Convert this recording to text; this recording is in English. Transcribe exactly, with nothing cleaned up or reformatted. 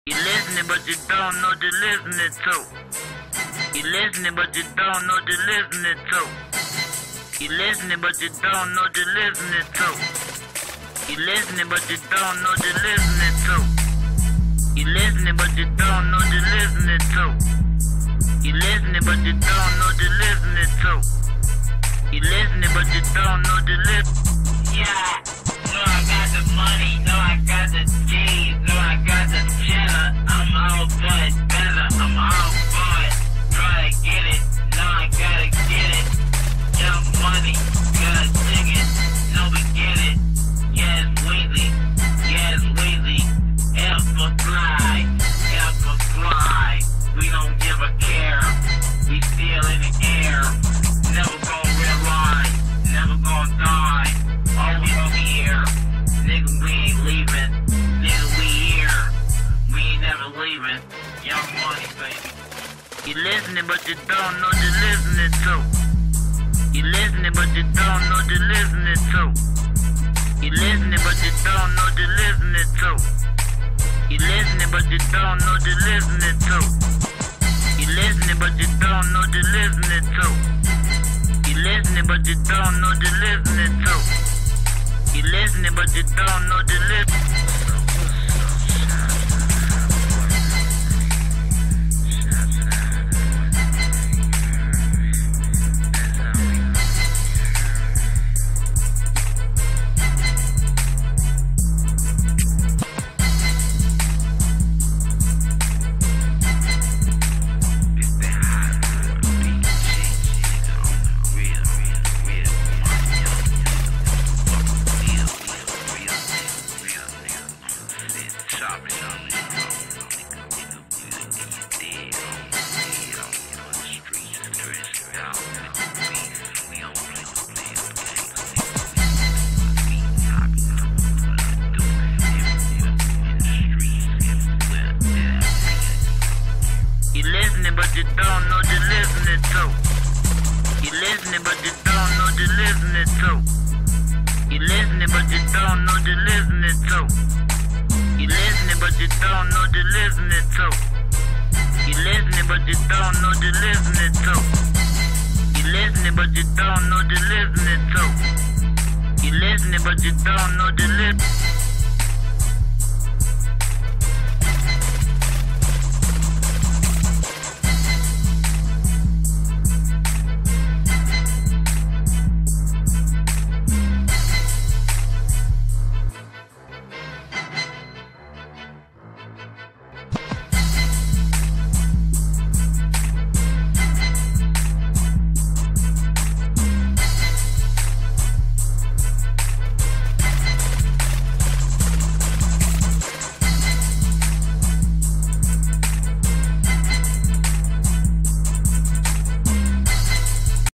You listening but you don't know the listening to. You listening but you don't know the listening to. You listening but you don't know the listening to. You listening but you don't know the listening to. You listening but you don't know the listening to. You listening but you don't know the listening to. You listening but you don't know the listen. Yeah, know I got the money, know I got the cheese, know I got the cheddar. I'm all for it better, I'm all for it. Try to get it, know I gotta get it. Young money, gotta dig it, know we get it. Yes, Weezy, yes, Weezy. Alpha fly, alpha fly. We don't give a care, we still in the air. Never gonna realize, never gonna die. Always here, nigga, we ain't leaving. Nigga, we here, we ain't never leaving. Young money, baby. You listening, but you don't know the listening to. You listening, but you don't know the listening to. You listening, but you don't know the listening to. You listening, but you don't know the listening to. You listening, but you don't know the listening to. You listening, but you don't know the listening to. You listening, but you don't know the listening. But you don't know the listening to. You listening, but you don't know the listening to. You listening, but you don't know the listening to. You listening, but you don't know the listening to. You listening, but you don't know the listening to. You listening, but you don't know the listening to. You listening, but you don't know the listening.